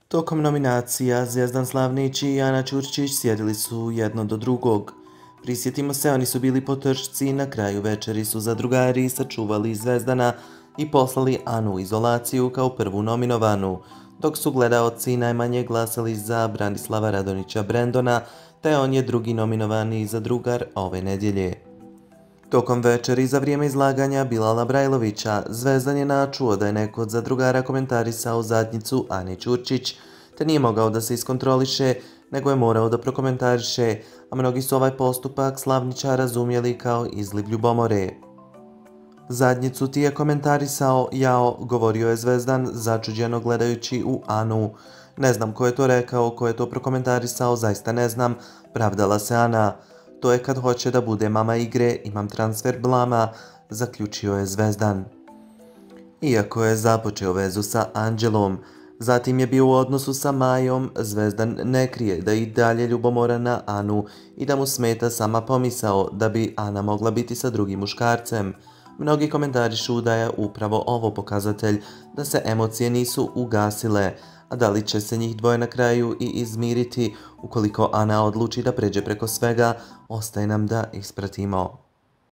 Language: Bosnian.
Tokom nominacija Zvjezdan Slavnić i Ana Ćurčić sjedili su jedno do drugog. Prisjetimo se, oni su bili po trčci i na kraju večeri su zadrugari sačuvali Zvezdana i poslali Anu u izolaciju kao prvu nominovanu, dok su gledaoci najmanje glasali za Branislava Radonjića Brendona, te on je drugi nominovani zadrugar ove nedjelje. Tokom večeri za vrijeme izlaganja Bilala Brajlovića, Zvezdan je načuo da je neko od zadrugara komentarisao zadnjicu Ane Ćurčić, te nije mogao da se iskontroliše, nego je morao da prokomentariše, a mnogi su ovaj postupak Slavnića razumjeli kao izliv ljubomore. Zadnjicu ti je komentarisao, jao, govorio je Zvezdan, začuđeno gledajući u Anu. Ne znam ko je to rekao, ko je to prokomentarisao, zaista ne znam, pravdala se Ana. To je kad hoće da bude mama igre, imam transfer blama, zaključio je Zvezdan. Iako je započeo vezu sa Anđelom, zatim je bio u odnosu sa Majom, Zvezdan ne krije da i dalje ljubomora na Anu i da mu smeta sama pomisao da bi Ana mogla biti sa drugim muškarcem. Mnogi komentarišu da je upravo ovo pokazatelj da se emocije nisu ugasile, a da li će se njih dvoje na kraju i izmiriti ukoliko Ana odluči da pređe preko svega, ostaje nam da ispratimo.